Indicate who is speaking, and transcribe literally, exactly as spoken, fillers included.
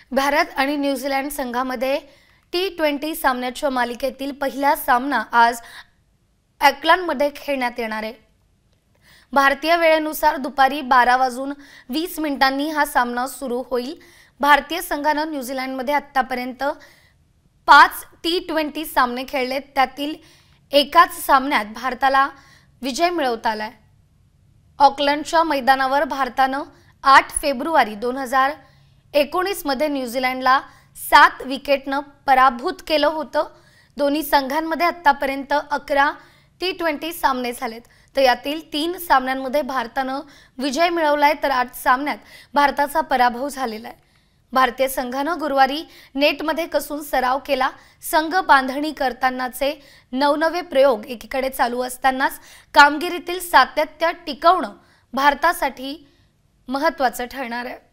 Speaker 1: भारत आणि न्यूझीलंड संघामध्ये T twenty सामन्याच्या मालिकेतील पहिला सामना आज ऑकलंडमध्ये खेळण्यात येणार आहे। भारतीय वेळेनुसार दुपारी बारा वाजून वीस मिनिटांनी हा सामना सुरू होईल। भारतीय संघाने न्यूझीलंडमध्ये आतापर्यंत पाच टी ट्वेंटी सामने खेळले, त्यातील एकाच सामन्यात भारताला विजय मिळवता आलाय। ऑकलंडच्या मैदानावर भारताने आठ फेब्रुवारी दोन हजार एकोणीस मध्ये न्यूझीलंडला सात विकेटने पराभूत केलं होतं। दोन्ही संघांमध्ये आतापर्यंत अकरा टी ट्वेंटी सामने झालेत, तर यातील तीन सामन्यांमध्ये भारताने विजय मिळवलाय, तर आठ सामन्यात भारताचा पराभव झालेला आहे। भारतीय संघाने गुरुवारी नेटमध्ये कसून सराव केला। संघ बांधणी करतानाचे नवनवे प्रयोग एकीकडे चालू असतानाच कामगिरीतील सातत्य टिकवणं भारतासाठी महत्त्वाचं ठरणार आहे।